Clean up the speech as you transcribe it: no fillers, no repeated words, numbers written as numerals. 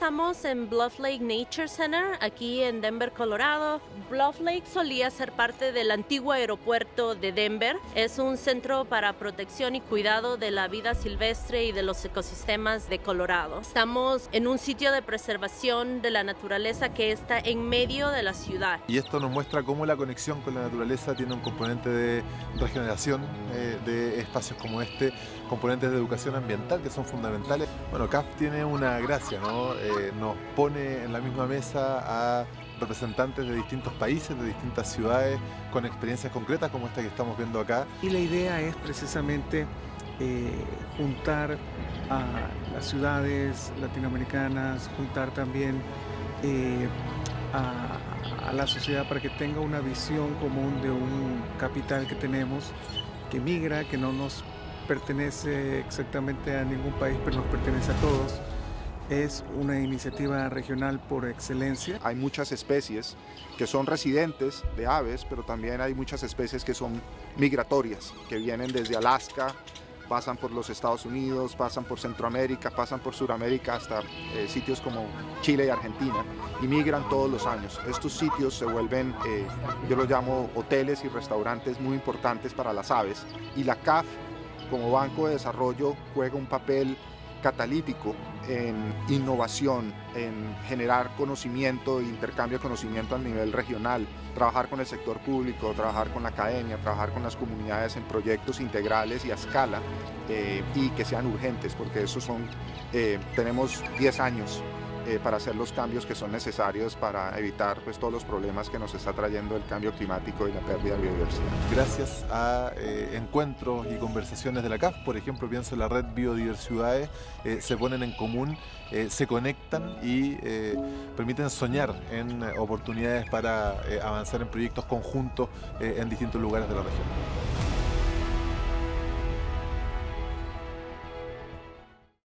estamos en Bluff Lake Nature Center, aquí en Denver, Colorado. Bluff Lake solía ser parte del antiguo aeropuerto de Denver. Es un centro para protección y cuidado de la vida silvestre y de los ecosistemas de Colorado. Estamos en un sitio de preservación de la naturaleza que está en medio de la ciudad. Y esto nos muestra cómo la conexión con la naturaleza tiene un componente de regeneración de espacios como este, componentes de educación ambiental que son fundamentales. Bueno, CAF tiene una gracia, ¿no? Nos pone en la misma mesa a representantes de distintos países, de distintas ciudades, con experiencias concretas como esta que estamos viendo acá. Y la idea es precisamente juntar a las ciudades latinoamericanas, juntar también a la sociedad para que tenga una visión común de un capital que tenemos, que migra, que no nos pertenece exactamente a ningún país, pero nos pertenece a todos. Es una iniciativa regional por excelencia. Hay muchas especies que son residentes de aves, pero también hay muchas especies que son migratorias, que vienen desde Alaska, pasan por los Estados Unidos, pasan por Centroamérica, pasan por Sudamérica hasta sitios como Chile y Argentina y migran todos los años. Estos sitios se vuelven, yo los llamo hoteles y restaurantes muy importantes para las aves, y la CAF como Banco de Desarrollo juega un papel catalítico en innovación, en generar conocimiento e intercambio de conocimiento a nivel regional, trabajar con el sector público, trabajar con la academia, trabajar con las comunidades en proyectos integrales y a escala y que sean urgentes, porque esos son, tenemos 10 años para hacer los cambios que son necesarios para evitar pues, todos los problemas que nos está trayendo el cambio climático y la pérdida de biodiversidad. Gracias a encuentros y conversaciones de la CAF, por ejemplo, pienso en la red Biodiversidades, se ponen en común, se conectan y permiten soñar en oportunidades para avanzar en proyectos conjuntos en distintos lugares de la región.